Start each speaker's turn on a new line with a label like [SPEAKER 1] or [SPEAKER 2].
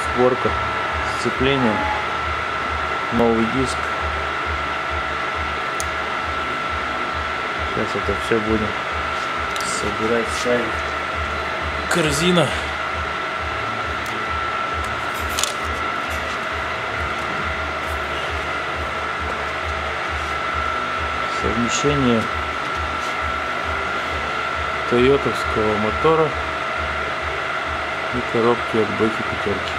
[SPEAKER 1] Сборка сцепления, новый диск. Сейчас это все будем собирать, ставить. Корзина. Совмещение тойотовского мотора и коробки от Бэхи пятерки.